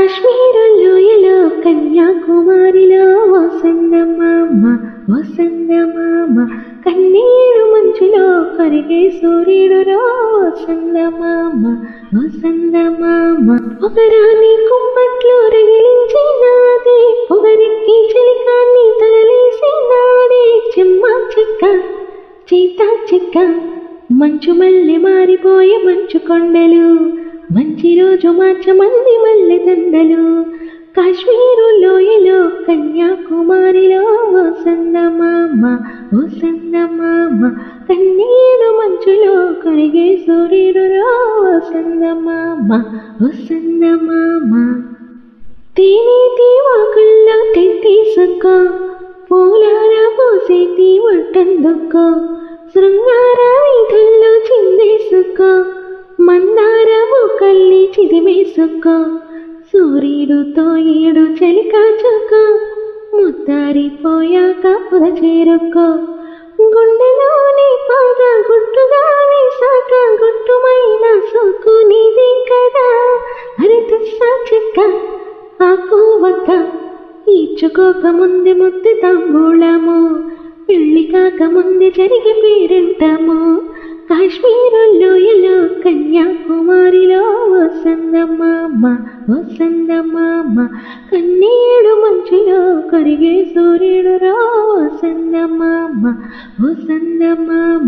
కాశ్మీరు లోయలో కన్యాకుమారిలో వసంతమామ వసంతమామ కన్నీరు మంచులో కరిగే సూర్యుడులో వసంతమామ వసంతమామ పొగరాని కుంపట్లో రగిలించినాదే పొగరెక్కి చలికాన్ని తగలేసినాడే చెమ్మ చెక్క చీత చెక్క మంచు మల్లె మారిపోయే మంచు కొండలు మంచి రోజు మార్చమంది మల్లె దండలు కాశ్మీరు లోయలో కన్యాకుమారిలో వసంతమామ వసంతమామ కన్నీరు మంచులో కరిగే సూర్యుడులో వసంతమామ వసంతమామ తేనె వాకుల్లో తీసుకో పూలార పోసేటి వట్టందుకో శృంగార వీధుల్లో చిందేసుకో మందార మూకల్ని చిదిమేసుకో సూర్యుడుతో ఏడు చలి కాచుకో ముద్దారిపోయాక పొద చేరుకో గుండెలోని పాద గుట్టుగా వేసాక గుట్టుమైన సోకు నీది కదా అరితుస్సా చెక్క ఆకు వక్క ఈడ్చుకోక ముందే ముద్దు తాంబూలము పెళ్లి కాక ముందే జరిగి పేరంటాము కాశ్మీరు లోయలో కన్యాకుమారిలో వసంతమామ వసంతమామ కన్నీడు మంచులో కరిగే సూర్యుడులో వసంతమామ వసంతమామ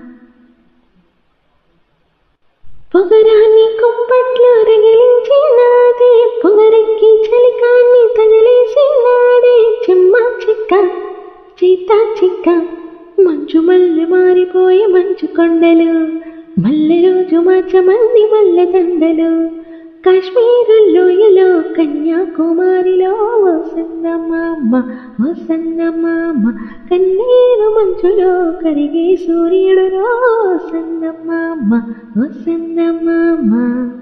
పొగరాని కుంపట్లో రగిలించినాదే పొగరెక్కి చలికాన్ని తగిలేసినాడే చెమ్మ చెక్క చీత చెక్క మంచు మల్లె మారిపోయే మంచు కొండలు మల్లె రోజు మార్చమంది మల్లె దండలు కాశ్మీరు లోయలో కన్యాకుమారిలో వసంతమామ వసంతమామ కన్నీరు మంచులో కరిగే సూర్యుడులో వసంతమామ వసంతమామ